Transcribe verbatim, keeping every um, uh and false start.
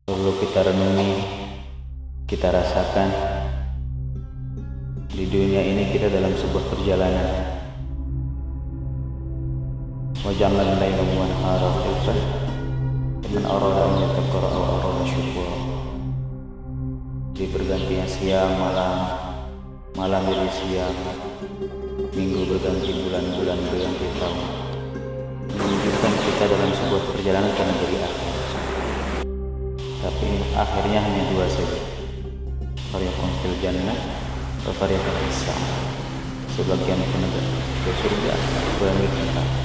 Perlu kita renungi, kita rasakan. Di dunia ini kita dalam sebuah perjalanan. Waj'alna al-laila wan-nahara khilfatan liman arada an yadhakkara aw arada syukura. Di pergantian siang malam, malam jadi siang, minggu berganti bulan, bulan berganti tahun, menunjukkan kita dalam sebuah perjalanan akan menjadi akhir. Tapi akhirnya hanya dua saja, fariqun fil jannah wa fariqun fis sa'ir. Sebagian itu ke surga, sebagian itu